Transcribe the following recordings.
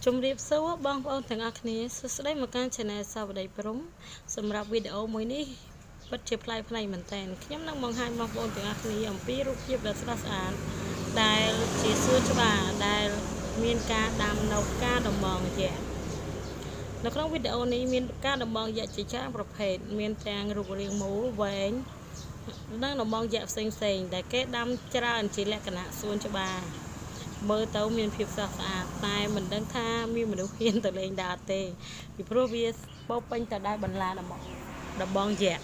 ជំរាបសួរបងប្អូនទាំងអស់គ្នាសួស្តីមកកាន់ Channel Savteiy Prum សម្រាប់វីដេអូមួយនេះពិតជាប្លែកមែនតើខ្ញុំនឹងបង្ហាញបងប្អូនទាំងអស់គ្នាអំពីរូបភាពដ៏ស្រស់ស្អាតដែលជាសួនច្បារដែលមានការដាំនៅផ្កាដំបងយក្សនៅក្នុងវីដេអូនេះមានផ្កាដំបងយក្សជាច្រើនប្រភេទមានទាំងរូបរាងមូលវែងនិងដំបងយក្សផ្សេងៗដែលគេដាំច្រើនជាលក្ខណៈសួនច្បារមើលទៅមានភាពស្រស់ស្អាតតែមិនដឹងថាមានមនុស្សហ៊ានទៅលេងដើរទេពីព្រោះវាពោពេញទៅដោយបន្លាដំបងយក្ស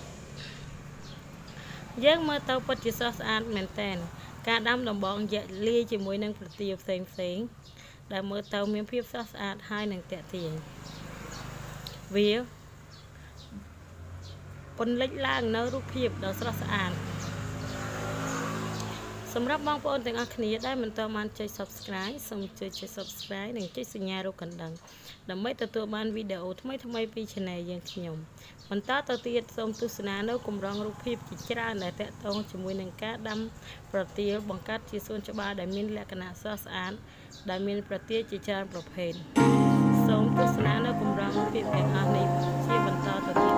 យើងមើលទៅពិតជាស្រស់ស្អាតមែនតើការដាំដំបងយក្សលាយជាមួយនឹងប្រទាលផ្សេងដែលមើលទៅមានភាពស្រស់ស្អាតហើយនឹងទាក់ទាញវាពន្លិចឡើងនៅរូបភាពដ៏ស្រស់ស្អាតសម្រាប់បងប្អូនទាំងអស់គ្នាដែលមិនទាន់បានចុច Subscribe សូមជួយចុច Subscribe និងចុចសញ្ញារូបកណ្ដឹងដើម្បីទទួលបានវីដេអូថ្មីៗពី Channel យើងខ្ញុំបន្តទៅទៀតសូមទស្សនានៅគម្រោងរូបភាពជាច្រើនដែលតាក់ទងជាមួយនឹងការដាំប្រទាលបង្កើតជាសួនច្បារដែលមានលក្ខណៈស្រស់ស្អាតដែលមានប្រទាលជាច្រើនប្រភេទសូមទស្សនានៅគម្រោងរូបភាពទាំងអស់នេះជាបន្តទៅទៀត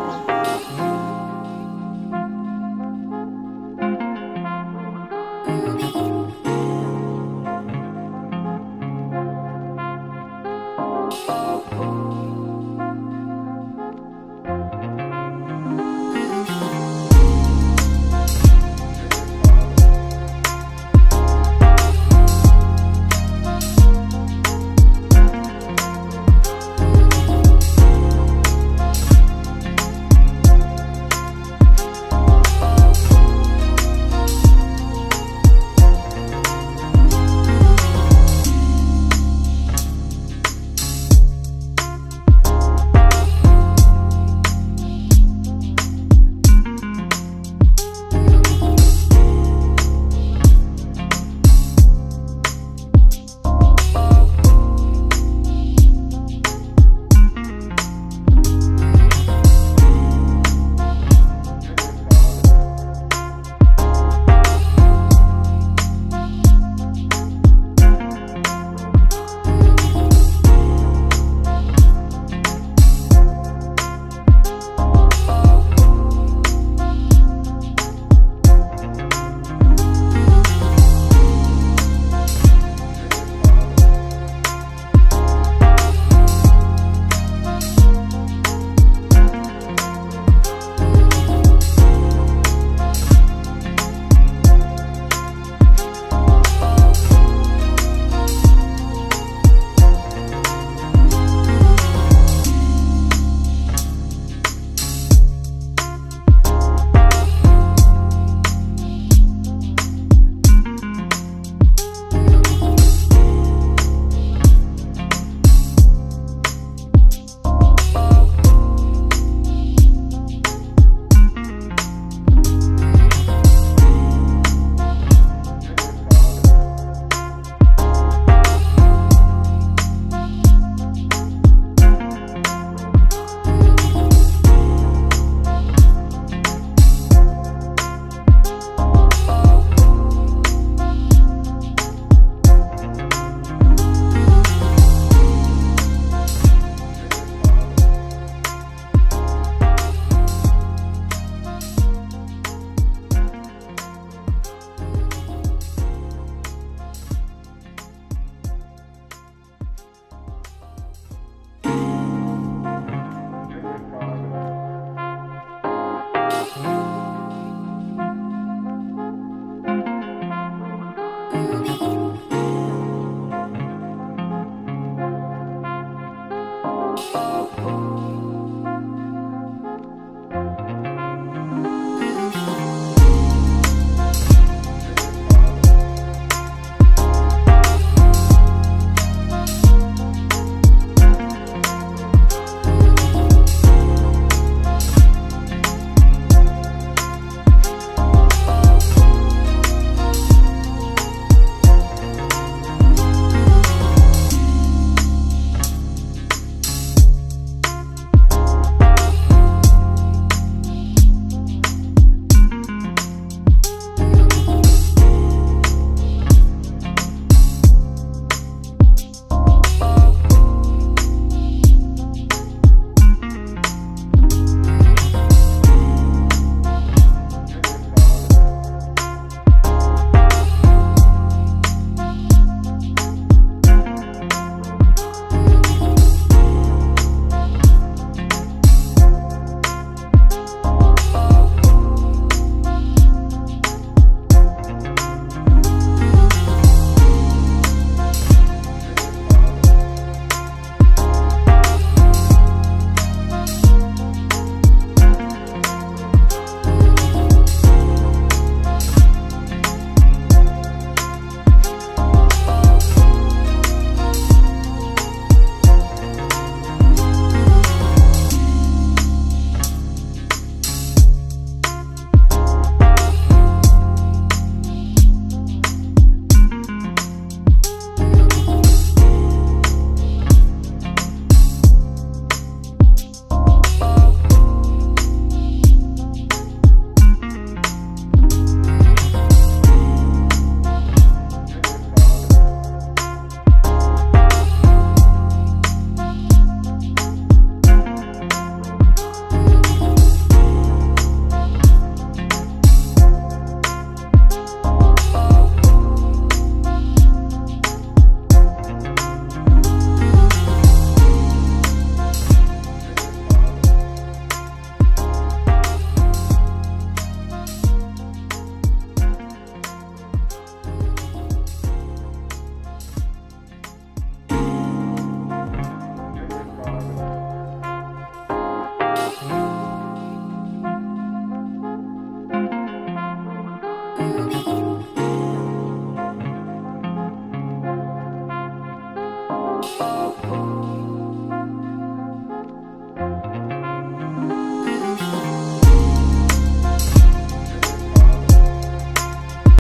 Bye.